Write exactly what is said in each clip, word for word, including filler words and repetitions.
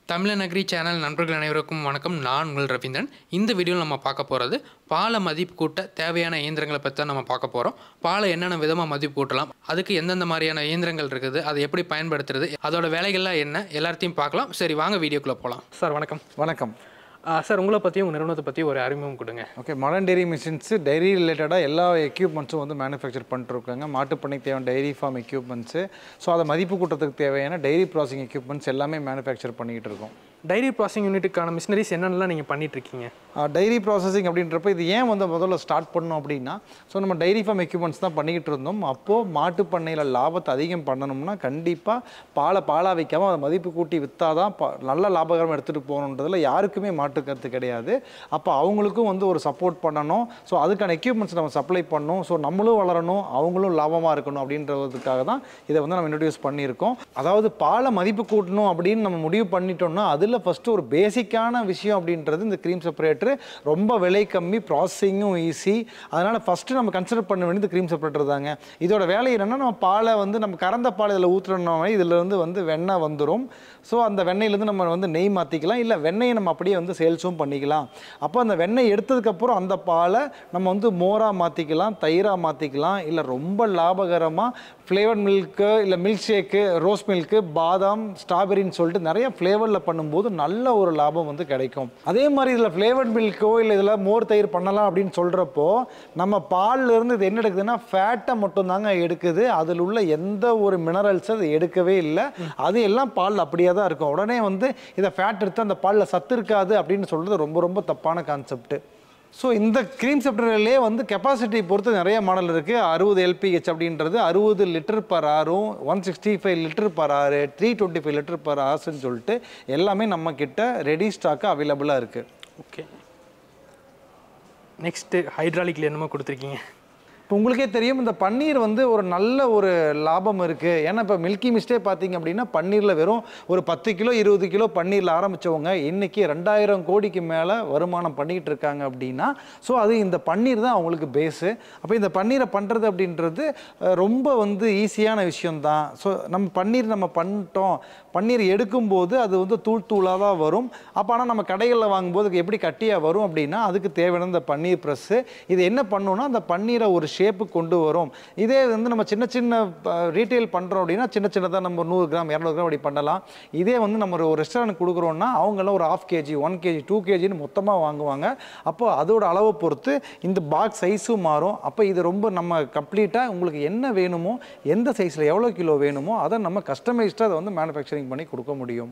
தமிழன் agri channel நண்பர்கள் அனைவருக்கும் வணக்கம். நான் உங்கள் ரவீந்திரன். இந்த வீடியோவில் நம்ம பார்க்க போகிறது பாலை மதிப்பு கூட்ட தேவையான இயந்திரங்களை பற்றி தான் நம்ம பார்க்க போகிறோம். பாலை என்னென்ன விதமாக மதிப்பு கூட்டலாம், அதுக்கு எந்தெந்த மாதிரியான இயந்திரங்கள் இருக்குது, அதை எப்படி பயன்படுத்துறது, அதோட வேலைகள்லாம் என்ன, எல்லாத்தையும் பார்க்கலாம். சரி, வாங்க வீடியோக்குள்ளே போகலாம். சார் வணக்கம். வணக்கம் சார், உங்களை பற்றி உங்கள் நிறுவனத்தை பற்றி ஒரு அறிமுகம் கொடுங்க. Okay, modern dairy machines dairy ரிலேட்டடாக எல்லா எக்யூப்மெண்ட்ஸும் வந்து மேனுஃபேக்சர் பண்ணிட்டுருக்காங்க. மாட்டுப்பண்ணைக்கு தேவையான டைரி ஃபார்ம் எக்யூப்மெண்ட்ஸு, ஸோ அதை மதிப்பு கூட்டத்துக்கு தேவையான டைரி ப்ராசஸிங் எக்யூப்மெண்ட்ஸ் எல்லாமே மேனுஃபேக்சர் பண்ணிகிட்டு இருக்கோம். டைரி ப்ராசஸிங் யூனிட்டுக்கான மிஷினரிஸ் என்னென்னலாம் நீங்கள் பண்ணிகிட்ருக்கீங்க? டைரி ப்ராசஸிங் அப்படின்றப்ப இது ஏன் வந்து முதல்ல ஸ்டார்ட் பண்ணோம் அப்படின்னா, ஸோ நம்ம டைரி ஃபார்ம் எக்யூப்மெண்ட்ஸ் தான் பண்ணிக்கிட்டு இருந்தோம். அப்போது மாட்டு பண்ணையில் லாபத்தை அதிகம் பண்ணணும்னா கண்டிப்பாக பாலை பாலாக வைக்காமல் அதை மதிப்பு கூட்டி விற்றா தான் பா நல்ல லாபகரம் எடுத்துகிட்டு போகணுன்றதுல யாருக்குமே மாட்டு கருத்து கிடையாது. அப்போ அவங்களுக்கும் வந்து ஒரு சப்போர்ட் பண்ணணும். ஸோ அதுக்கான எக்யூப்மெண்ட்ஸ் நம்ம சப்ளை பண்ணணும். ஸோ நம்மளும் வளரணும், அவங்களும் லாபமாக இருக்கணும் அப்படின்றதுக்காக தான் இதை வந்து நம்ம இன்ட்ரடியூஸ் பண்ணியிருக்கோம். அதாவது பாலை மதிப்பு கூட்டணும் அப்படின்னு நம்ம முடிவு பண்ணிட்டோம்னா அதில் ஃபஸ்ட்டு ஒரு பேசிக்கான விஷயம் அப்படின்றது இந்த க்ரீம் செப்பரேட்டர். ரொம்ப விலை கம்மி, ப்ராசஸிங்கும் ஈஸி. அதனால் ஃபஸ்ட்டு நம்ம கன்சிடர் பண்ண வேண்டியது க்ரீம் செப்பரேட்டர் தாங்க. இதோட வேலை என்னென்னா, நம்ம பாலை வந்து நம்ம கறந்த பால் இதில் ஊற்றுறோம்னா இதிலேருந்து வந்து வெண்ணெய் வந்துடும். ஸோ அந்த வெண்ணெயிலேருந்து நம்ம வந்து நெய் மாற்றிக்கலாம், இல்லை வெண்ணெயை நம்ம அப்படியே வந்து சேல்ஸும் பண்ணிக்கலாம். அப்போ அந்த வெண்ணெய் எடுத்ததுக்கப்புறம் அந்த பாலை நம்ம வந்து மோராக மாற்றிக்கலாம், தயிராக மாற்றிக்கலாம், இல்லை ரொம்ப லாபகரமாக ஃப்ளேவர்ட் மில்க்கு, இல்லை மில்க் ஷேக்கு, ரோஸ் மில்க்கு, பாதாம், ஸ்ட்ராபெரின்னு சொல்லிட்டு நிறைய ஃப்ளேவரில் பண்ணும்போது நல்ல ஒரு லாபம் வந்து கிடைக்கும். அதே மாதிரி இதில் ஃப்ளேவர்ட் மில்க்கோ இல்லை இதில் மோர் தயிர் பண்ணலாம் அப்படின்னு சொல்கிறப்போ நம்ம பால்லேருந்து இது என்ன எடுக்குதுன்னா ஃபேட்டை மட்டும்தாங்க எடுக்குது. அதில் உள்ள எந்த ஒரு மினரல்ஸ் அது எடுக்கவே இல்லை. அது எல்லாம் பால் அப்படியே தான் இருக்கும். உடனே வந்து இதை ஃபேட் எடுத்து அந்த பாலில் சத்து இருக்காது அப்படின்னு சொல்கிறது ரொம்ப ரொம்ப தப்பான கான்செப்ட். ஸோ இந்த க்ரீம் செப்பரேட்டர்லேயே வந்து கெப்பாசிட்டி பொறுத்து நிறைய மாடல் இருக்குது. அறுபது எல்பிஹெச் அப்படின்றது அறுபது லிட்டர் பர் ஆரும், one sixty five litre per hour, three twenty five litre per ஆர்ஸ்ன்னு சொல்லிட்டு எல்லாமே நம்ம கிட்ட ரெடி ஸ்டாக்காக அவைலபிளாக இருக்குது. ஓகே, நெக்ஸ்ட்டு ஹைட்ராலிக்கில் என்னமோ கொடுத்துருக்கீங்க. இப்போ உங்களுக்கே தெரியும், இந்த பன்னீர் வந்து ஒரு நல்ல ஒரு லாபம் இருக்குது. ஏன்னா இப்போ மில்கி மிஸ்டே பார்த்தீங்க அப்படின்னா பன்னீரில் வெறும் ஒரு பத்து கிலோ இருபது கிலோ பன்னீரில் ஆரம்பித்தவங்க இன்றைக்கி ரெண்டாயிரம் கோடிக்கு மேலே வருமானம் பண்ணிக்கிட்டு இருக்காங்க அப்படின்னா, ஸோ அது இந்த பன்னீர் தான் அவங்களுக்கு பேஸு. அப்போ இந்த பன்னீரை பண்ணுறது அப்படின்றது ரொம்ப வந்து ஈஸியான விஷயந்தான். ஸோ நம்ம பன்னீர் நம்ம பண்ணிட்டோம், பன்னீர் எடுக்கும்போது அது வந்து தூள் தூளாக தான் வரும். அப்போ ஆனால் நம்ம கடைகளில் வாங்கும்போது எப்படி கட்டியாக வரும் அப்படின்னா அதுக்கு தேவையான இந்த பன்னீர் ப்ரெஸ்ஸு இது என்ன பண்ணணும்னா அந்த பன்னீரை ஒரு ஷேப்பு கொண்டு வரும். இதே வந்து நம்ம சின்ன சின்ன ரீட்டைல் பண்ணுறோம் அப்படின்னா சின்ன சின்னதாக நம்ம நூறு கிராம் இரநூறு கிராம் அப்படி பண்ணலாம். இதே வந்து நம்ம ஒரு ரெஸ்டாரண்ட் கொடுக்குறோன்னா அவங்களாம் ஒரு half KG one KG two கேஜின்னு மொத்தமாக வாங்குவாங்க. அப்போ அதோட அளவை பொறுத்து இந்த பாக்ஸ் சைஸும் மாறும். அப்போ இது ரொம்ப நம்ம கம்ப்ளீட்டாக உங்களுக்கு என்ன வேணுமோ, எந்த சைஸில் எவ்வளோ கிலோ வேணுமோ அதை நம்ம கஸ்டமைஸ்டாக அதை வந்து மேனுஃபேக்சரிங் பண்ணி கொடுக்க முடியும்.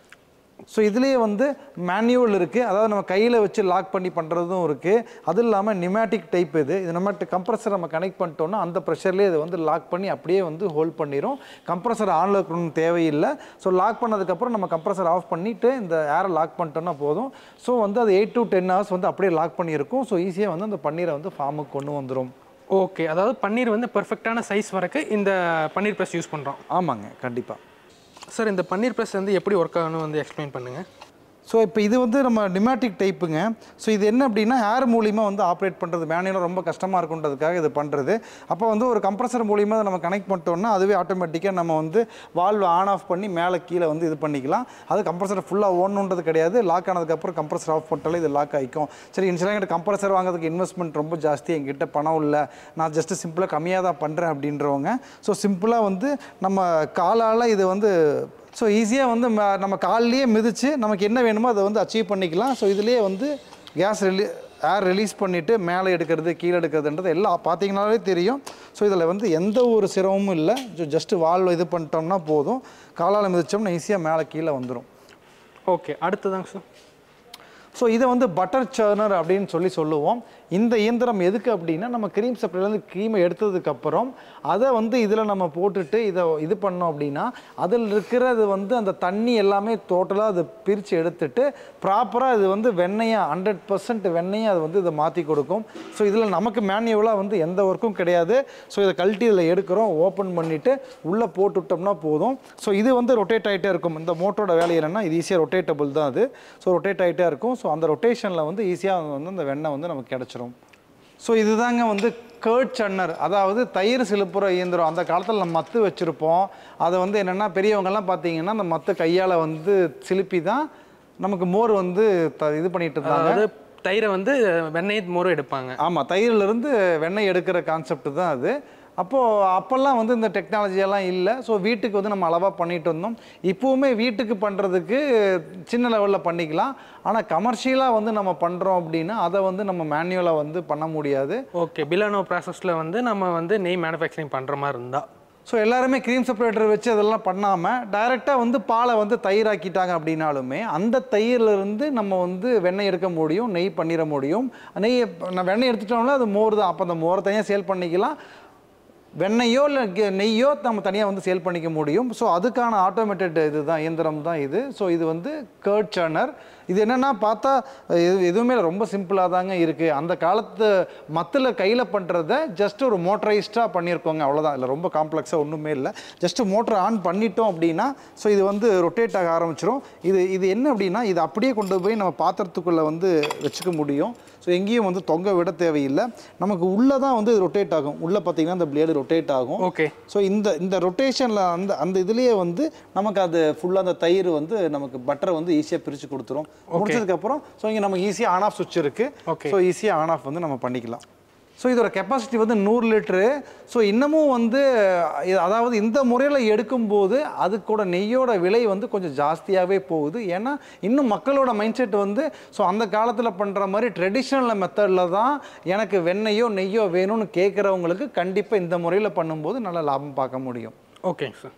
ஸோ இதுலேயே வந்து மேனுவல் இருக்குது, அதாவது நம்ம கையில் வச்சு லாக் பண்ணி பண்ணுறதும் இருக்குது. அது இல்லாமல் நிமேட்டிக் டைப் இது இது நம்ம கம்ப்ரஸர் நம்ம கனெக்ட் பண்ணிட்டோம்னா அந்த ப்ரெஷர்லேயே இதை வந்து லாக் பண்ணி அப்படியே வந்து ஹோல்ட் பண்ணிடும். கம்ப்ரஸர் ஆனில் இருக்கணும்னு தேவையில்லை. ஸோ லாக் பண்ணதுக்கப்புறம் நம்ம கம்ப்ரஸர் ஆஃப் பண்ணிவிட்டு இந்த ஏரை லாக் பண்ணிட்டோம்னா போதும். ஸோ வந்து அது எயிட் டு டென் ஹவர்ஸ் வந்து அப்படியே லாக் பண்ணியிருக்கும். ஸோ ஈஸியாக வந்து அந்த பன்னீரை வந்து ஃபார்முக்கு கொண்டு வந்துடும். ஓகே, அதாவது பன்னீர் வந்து பெர்ஃபெக்டான சைஸ் வரைக்கும் இந்த பன்னீர் ப்ரெஸ் யூஸ் பண்ணுறோம். ஆமாங்க, கண்டிப்பாக. சார், இந்த பன்னீர் ப்ரெஸ் வந்து எப்படி ஒர்க் ஆகணும் வந்து எக்ஸ்பிளைன் பண்ணுங்கள். ஸோ இப்போ இது வந்து நம்ம நிமேட்டிக் டைப்புங்க. ஸோ இது என்ன அப்படின்னா ஏர் மூலிமா வந்து ஆப்ரேட் பண்ணுறது, மேனுவலாக ரொம்ப கஷ்டமாக இருக்குன்றதுக்காக இது பண்ணுறது. அப்போ வந்து ஒரு கம்ப்ரஸர் மூலிமா நம்ம கனெக்ட் பண்ணிட்டோம்னா அதுவே ஆட்டோமேட்டிக்காக நம்ம வந்து வால்வ் ஆன் ஆஃப் பண்ணி மேலே கீழே வந்து இது பண்ணிக்கலாம். அது கம்ப்ரஸர் ஃபுல்லாக ஓடணுன்றது கிடையாது. லாக் ஆனதுக்கப்புறம் கம்ப்ரஸர் ஆஃப் பண்ணிட்டாலே இது லாக் ஆகிக்கும். சரி, இன்ஷியலாக எங்கிட்ட கம்ப்ரஸர் வாங்குறதுக்கு இன்வெஸ்ட்மெண்ட் ரொம்ப ஜாஸ்தி, எங்கிட்ட பணம் இல்லை, நான் ஜஸ்ட்டு சிம்பிளாக கம்மியாக தான் பண்ணுறேன் அப்படின்றவங்க ஸோ சிம்பிளாக வந்து நம்ம காலால் இது வந்து ஸோ ஈஸியாக வந்து நம்ம கால்லையே மிதித்து நமக்கு என்ன வேணுமோ அதை வந்து அச்சீவ் பண்ணிக்கலாம். ஸோ இதுலேயே வந்து கேஸ் ரிலீ ஏர் ரிலீஸ் பண்ணிவிட்டு மேலே எடுக்கிறது கீழே எடுக்கிறதுன்றது எல்லாம் பார்த்தீங்கன்னாலே தெரியும். ஸோ இதில் வந்து எந்த ஒரு சிரமமும் இல்லை. ஜஸ்ட்டு வால்வ் இது பண்ணிட்டோம்னா போதும், காலால் மிதித்தோம்னா ஈஸியாக மேலே கீழே வந்துடும். Okay, அடுத்ததாங்க sir. ஸோ இதை வந்து பட்டர் சர்னர் அப்படின்னு சொல்லி சொல்லுவோம். இந்த இயந்திரம் எதுக்கு அப்படின்னா நம்ம க்ரீம் செப்பரேட்லேருந்து க்ரீமை எடுத்ததுக்கப்புறம் அதை வந்து இதில் நம்ம போட்டுட்டு இதை இது பண்ணோம் அப்படின்னா அதில் இருக்கிறது வந்து அந்த தண்ணி எல்லாமே டோட்டலாக அதை பிரித்து எடுத்துட்டு ப்ராப்பராக இது வந்து வெண்ணெயை ஹண்ட்ரட் பர்சன்ட் வெண்ணெயை அது வந்து இதை மாற்றி கொடுக்கும். ஸோ இதில் நமக்கு மேனுவலாக வந்து எந்த ஒர்க்கும் கிடையாது. ஸோ இதை கழட்டி இதில் எடுக்கிறோம், ஓப்பன் பண்ணிவிட்டு உள்ளே போட்டுவிட்டோம்னா போதும். ஸோ இது வந்து ரொட்டேட் ஆகிட்டே இருக்கும். இந்த மோட்டரோட வேலை என்னென்னா இது ஈஸியாக ரொட்டேட்டபிள் தான் அது. ஸோ ரொட்டேட் ஆகிட்டே இருக்கும். ஸோ அந்த ரொட்டேஷனில் வந்து ஈஸியாக வந்து அந்த வெண்ணெய் வந்து நமக்கு கிடச்சிரும். ஸோ இதுதாங்க வந்து கர்ட் சன்னர், அதாவது தயிர் சிலுப்புற இயந்திரம். அந்த காலத்தில் நம்ம மத்து வச்சுருப்போம். அதை வந்து என்னென்னா பெரியவங்கெல்லாம் பார்த்தீங்கன்னா அந்த மத்து கையால் வந்து சிலுப்பி தான் நமக்கு மோர் வந்து த இது பண்ணிட்டு இருந்தாங்க. தயிரை வந்து வெண்ணெய் மோரும் எடுப்பாங்க. ஆமாம், தயிரிலிருந்து வெண்ணெய் எடுக்கிற கான்செப்ட் தான் அது. அப்போது அப்போல்லாம் வந்து இந்த டெக்னாலஜியெல்லாம் இல்லை. ஸோ வீட்டுக்கு வந்து நம்ம அளவாக பண்ணிகிட்டு இருந்தோம். இப்போவுமே வீட்டுக்கு பண்ணுறதுக்கு சின்ன லெவலில் பண்ணிக்கலாம். ஆனால் கமர்ஷியலாக வந்து நம்ம பண்ணுறோம் அப்படின்னா அதை வந்து நம்ம மேனுவலாக வந்து பண்ண முடியாது. ஓகே, பிலானோ ப்ராசஸில் வந்து நம்ம வந்து நெய் மேனுஃபேக்சரிங் பண்ணுற மாதிரி இருந்தால், ஸோ எல்லாருமே க்ரீம் செப்பரேட்டர் வச்சு அதெல்லாம் பண்ணாமல் டைரெக்டாக வந்து பாலை வந்து தயிராக்கிட்டாங்க அப்படின்னாலுமே அந்த தயிரிலிருந்து நம்ம வந்து வெண்ணெய் எடுக்க முடியும், நெய் பண்ணிட முடியும். நெய் நான் வெண்ணெய் எடுத்துட்டோம்னா அது மோர் தான். அப்போ அந்த மோரை தனியாக சேல் பண்ணிக்கலாம். வெண்ணெய்யோ இல்லை நெய்யோ நம்ம தனியாக வந்து சேல் பண்ணிக்க முடியும். ஸோ அதுக்கான ஆட்டோமேட்டட் இது தான் இயந்திரம் தான் இது. ஸோ இது வந்து கர்ட் சர்னர். இது என்னென்னா பார்த்தா எது எதுவுமே ரொம்ப சிம்பிளாக தாங்க இருக்குது. அந்த காலத்து மத்தில் கையில் பண்ணுறத ஜஸ்ட் ஒரு மோட்டரைஸ்டாக பண்ணியிருக்கோங்க, அவ்வளோதான். இல்லை ரொம்ப காம்ப்ளெக்ஸாக ஒன்றுமே இல்லை. ஜஸ்ட்டு மோட்டரை ஆன் பண்ணிட்டோம் அப்படின்னா ஸோ இது வந்து ரொட்டேட் ஆக ஆரம்பிச்சிடும். இது இது என்ன அப்படின்னா இது அப்படியே கொண்டு போய் நம்ம பாத்திரத்துக்குள்ளே வந்து வச்சுக்க முடியும். ஸோ எங்கேயும் வந்து தொங்க விட தேவையில்லை. நமக்கு உள்ளே தான் வந்து ரொட்டேட் ஆகும். உள்ளே பார்த்தீங்கன்னா இந்த பிளேடு ரொட்டேட் ஆகும். ஓகே. ஸோ இந்த இந்த ரொட்டேஷனில் அந்த அந்த இதுலேயே வந்து நமக்கு அது ஃபுல்லாக அந்த தயிர் வந்து நமக்கு பட்டரை வந்து ஈஸியாக பிரித்து கொடுத்துரும். முடிச்சதுக்கப்புறம் ஸோ இங்கே நமக்கு ஈஸியாக ஆன் ஆஃப் சுவிட்ச் இருக்குது. ஸோ ஈஸியாக ஆன் ஆஃப் வந்து நம்ம பண்ணிக்கலாம். ஸோ இதோட கெப்பாசிட்டி வந்து நூறு லிட்ரு. ஸோ இன்னமும் வந்து அதாவது இந்த முறையில் எடுக்கும்போது அதுக்கூட நெய்யோட விலை வந்து கொஞ்சம் ஜாஸ்தியாகவே போகுது. ஏன்னா இன்னும் மக்களோட மைண்ட் செட் வந்து ஸோ அந்த காலத்தில் பண்ணுற மாதிரி ட்ரெடிஷ்னல் மெத்தடில் தான் எனக்கு வெண்ணெய்யோ நெய்யோ வேணும்னு கேட்குறவங்களுக்கு கண்டிப்பாக இந்த முறையில் பண்ணும்போது நல்ல லாபம் பார்க்க முடியும். Okay sir.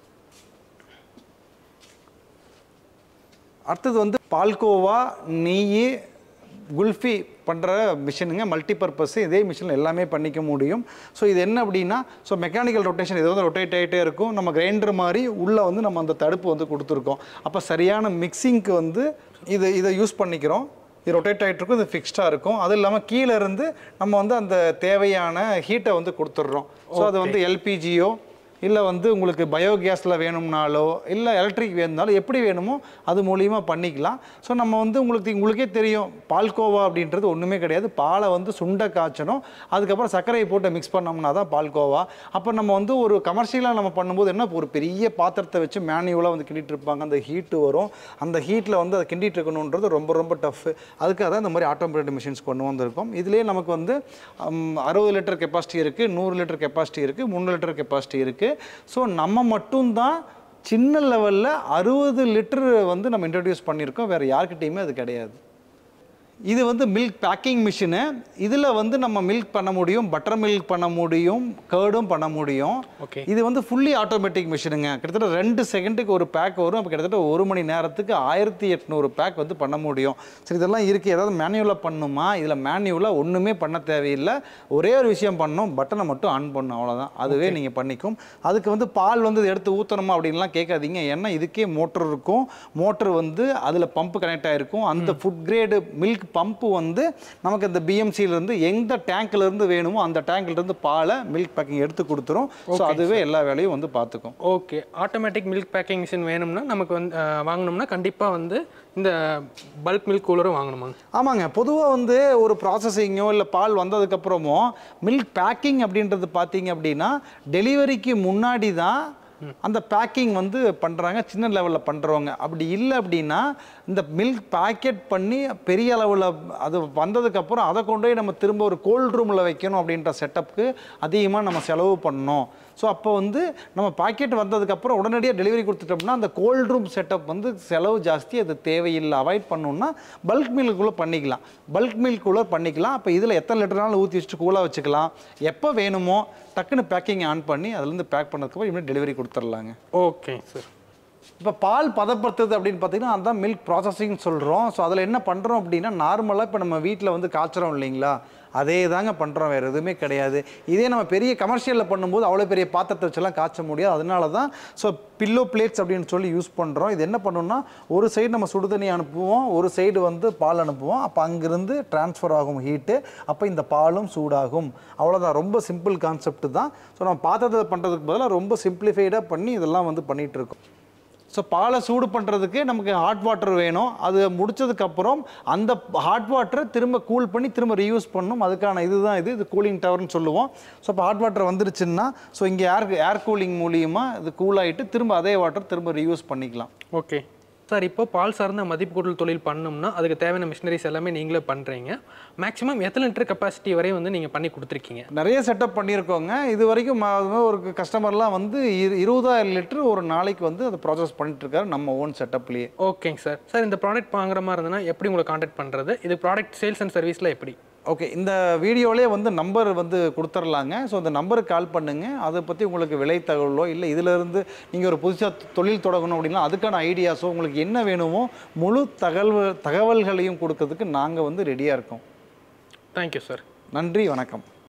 அடுத்தது வந்து பால்கோவா, நெய், குல்ஃபி பண்ணுற மிஷினுங்க, மல்டிபர்பஸ். இதே மிஷினில் எல்லாமே பண்ணிக்க முடியும். ஸோ இது என்ன அப்படின்னா ஸோ மெக்கானிக்கல் ரொட்டேஷன், இது வந்து ரொட்டேட் ஆகிட்டே இருக்கும். நம்ம கிரைண்டர் மாதிரி உள்ளே வந்து நம்ம அந்த தடுப்பு வந்து கொடுத்துருக்கோம். அப்போ சரியான மிக்சிங்க்கு வந்து இது இதை யூஸ் பண்ணிக்கிறோம். இது ரொட்டேட் ஆகிட்டு இருக்கும், இது ஃபிக்ஸ்டாக இருக்கும். அது இல்லாமல் கீழே இருந்து நம்ம வந்து அந்த தேவையான ஹீட்டை வந்து கொடுத்துட்றோம். ஸோ அது வந்து எல்பிஜியோ இல்லை வந்து உங்களுக்கு பயோகேஸில் வேணும்னாலோ இல்லை எலக்ட்ரிக் வேணும்னாலும் எப்படி வேணுமோ அது மூலியமாக பண்ணிக்கலாம். ஸோ நம்ம வந்து உங்களுக்கு உங்களுக்கே தெரியும் பால்கோவா அப்படின்றது ஒன்றுமே கிடையாது. பாலை வந்து சுண்டை காய்ச்சணும், அதுக்கப்புறம் சர்க்கரையை போட்டு மிக்ஸ் பண்ணோம்னா தான் பால்கோவா. அப்போ நம்ம வந்து ஒரு கமர்ஷியலாக நம்ம பண்ணும்போது என்ன ஒரு பெரிய பாத்திரத்தை வச்சு மேனுவலாக வந்து கிண்டிட்டு இருப்பாங்க. அந்த ஹீட்டு வரும், அந்த ஹீட்டில் வந்து அதை கிண்டிட்டு இருக்கணுன்றது ரொம்ப ரொம்ப டஃப்பு. அதுக்காக தான் இந்த மாதிரி ஆட்டோமேட்டட் மிஷின்ஸ் கொண்டு வந்திருக்கோம். இதுலேயே நமக்கு வந்து அறுபது லிட்டர் கெப்பாசிட்டி இருக்குது, நூறு லிட்டர் கெப்பாசிட்டி இருக்குது, மூணு லிட்டர் கெப்பாசிட்டி இருக்குது. ஸோ நம்ம மட்டும்தான் சின்ன லெவலில் அறுபது லிட்டர் வந்து நம்ம இன்ட்ரடியூஸ் பண்ணியிருக்கோம். வேறு யார்கிட்டையுமே அது கிடையாது. இது வந்து மில்க் பேக்கிங் மிஷினு. இதில் வந்து நம்ம மில்க் பண்ண முடியும், பட்டர் மில்க் பண்ண முடியும், கர்டும் பண்ண முடியும். ஓகே. இது வந்து ஃபுல்லி ஆட்டோமேட்டிக் மிஷினுங்க. கிட்டத்தட்ட ரெண்டு செகண்டுக்கு ஒரு பேக் வரும். அப்போ கிட்டத்தட்ட ஒரு மணி நேரத்துக்கு ஆயிரத்தி எட்நூறு பேக் வந்து பண்ண முடியும். சரி, இதெல்லாம் இருக்குது. ஏதாவது மேனுவலாக பண்ணணுமா? இதில் மேனுவலாக ஒன்றுமே பண்ண தேவையில்லை. ஒரே ஒரு விஷயம் பண்ணணும், பட்டனை மட்டும் ஆன் பண்ணணும், அவ்வளோதான். அதுவே நீங்கள் பண்ணிக்கும். அதுக்கு வந்து பால் வந்து எடுத்து ஊற்றணுமா அப்படின்லாம் கேட்காதீங்க. ஏன்னா இதுக்கே மோட்டர் இருக்கும். மோட்டர் வந்து அதில் பம்பு கனெக்ட் ஆகிருக்கும். அந்த ஃபுட் கிரேடு மில்க் பம்பு வந்து நமக்கு இந்த பிஎம்சியிலேருந்து எந்த டேங்க்லேருந்து வேணுமோ அந்த டேங்க்லேருந்து பாலை மில்க் பேக்கிங் எடுத்து கொடுத்துரும். ஸோ அதுவே எல்லா வேலையும் வந்து பார்த்துக்கும். Okay. Automatic milk packing machine வேணும்னா நமக்கு வந்து வாங்கணும்னா கண்டிப்பாக வந்து இந்த பல்க் மில்க் கூலரும் வாங்கணுமாங்க? ஆமாங்க. பொதுவாக வந்து ஒரு ப்ராசஸிங்கோ இல்லை பால் வந்ததுக்கப்புறமோ மில்க் பேக்கிங் அப்படின்றது பார்த்தீங்க அப்படின்னா டெலிவரிக்கு முன்னாடி தான் அந்த பேக்கிங் வந்து பண்ணுறாங்க, சின்ன லெவலில் பண்ணுறவங்க. அப்படி இல்லை அப்படின்னா இந்த மில்க் பேக்கெட் பண்ணி பெரிய அளவில் அது வந்ததுக்கப்புறம் அதை கொண்டு போய் நம்ம திரும்ப ஒரு கோல்ட் ரூமில் வைக்கணும் அப்படின்ற செட்டப்புக்கு அதிகமாக நம்ம செலவு பண்ணணும். ஸோ அப்போ வந்து நம்ம பாக்கெட் வந்ததுக்கப்புறம் உடனடியாக டெலிவரி கொடுத்துட்டோம்னா அந்த கோல்ட் ரூம் செட்டப் வந்து செலவு ஜாஸ்தி, அது தேவையில்லை. அவாய்ட் பண்ணணும்னா பல்க் மில்க்குள்ளே பண்ணிக்கலாம், பல்க் மில்க் கூலர் பண்ணிக்கலாம். அப்போ இதில் எத்தனை லிட்டர்னாலும் ஊற்றி வச்சுட்டு கூலாக வச்சுக்கலாம். எப்போ வேணுமோ டக்குன்னு பேக்கிங் ஆன் பண்ணி அதுலேருந்து பேக் பண்ணதுக்கப்புறம் இனிமேல் டெலிவரி கொடுத்துர்லாங்க. Okay sir. இப்போ பால் பதப்படுத்துறது அப்படின்னு பார்த்தீங்கன்னா அதுதான் மில்க் ப்ராசஸிங் சொல்கிறோம். ஸோ அதில் என்ன பண்ணுறோம் அப்படின்னா நார்மலாக இப்போ நம்ம வீட்டில் வந்து காய்ச்சறோம் இல்லைங்களா, அதே தாங்க பண்ணுறோம், வேறு எதுவுமே கிடையாது. இதே நம்ம பெரிய கமர்ஷியலில் பண்ணும்போது அவ்வளோ பெரிய பாத்திரத்தை வச்செல்லாம் காய்ச்ச முடியாது. அதனால தான் ஸோ பில்லோ பிளேட்ஸ் அப்படின்னு சொல்லி யூஸ் பண்ணுறோம். இது என்ன பண்ணணும்னா ஒரு சைடு நம்ம சுடுதண்ணி அனுப்புவோம், ஒரு சைடு வந்து பால் அனுப்புவோம். அப்போ அங்கேருந்து டிரான்ஸ்ஃபர் ஆகும் ஹீட்டு, அப்போ இந்த பாலும் சூடாகும். அவ்வளோதான், ரொம்ப சிம்பிள் கான்செப்ட் தான். ஸோ நம்ம பாத்திரத்தை பண்ணுறதுக்கு பதிலாக ரொம்ப சிம்பிளிஃபைடாக பண்ணி இதெல்லாம் வந்து பண்ணிகிட்டு இருக்கோம். ஸோ பாலை சூடு பண்ணுறதுக்கு நமக்கு ஹாட் வாட்டர் வேணும். அது முடிச்சதுக்கப்புறம் அந்த ஹாட் வாட்டரை திரும்ப கூல் பண்ணி திரும்ப ரீயூஸ் பண்ணணும். அதுக்கான இதுதான் இது இது கூலிங் டவர்னு சொல்லுவோம். ஸோ இப்போ ஹாட் வாட்டர் வந்துருச்சுன்னா ஸோ இங்கே ஏர் ஏர் கூலிங் மூலியமாக இது கூல் ஆகிட்டு திரும்ப அதே வாட்டர் திரும்ப ரீயூஸ் பண்ணிக்கலாம். ஓகே சார், இப்போ பால் சார்ந்த மதிப்பு கூட்டல் தொழில் பண்ணோம்னா அதுக்கு தேவையான மிஷினரிஸ் எல்லாமே நீங்களே பண்ணுறீங்க. மேக்ஸிமம் எத்தனை லிட்டர் கெப்பாசிட்டி வரையும் வந்து நீங்கள் பண்ணி கொடுத்துருக்கீங்க? நிறைய செட்டப் பண்ணியிருக்கோங்க. இது வரைக்கும் ஒரு கஸ்டமர்லாம் வந்து இருபதாயிரம் லிட்டர் ஒரு நாளைக்கு வந்து அதை ப்ராசஸ் பண்ணிட்டு இருக்காரு நம்ம ஓன் செட்டப்லேயே. ஓகேங்க சார். சார் இந்த ப்ராடக்ட் வாங்குற மாதிரி இருந்ததுன்னா எப்படி உங்களை காண்டாக்ட் பண்ணுறது? இது ப்ராடக்ட் சேல்ஸ் அண்ட் சர்வீஸில் எப்படி? ஓகே, இந்த வீடியோவிலே வந்து நம்பர் வந்து கொடுத்துர்லாங்க. ஸோ அந்த நம்பருக்கு கால் பண்ணுங்கள். அதை பற்றி உங்களுக்கு விலை தகவலோ இல்லை இதிலிருந்து நீங்கள் ஒரு புதுசாக தொழில் தொடங்கணும் அப்படின்னா அதுக்கான ஐடியாஸோ உங்களுக்கு என்ன வேணுமோ முழு தகவல் தகவல்களையும் கொடுக்கறதுக்கு நாங்கள் வந்து ரெடியாக இருக்கோம். Thank you sir. நன்றி, வணக்கம்.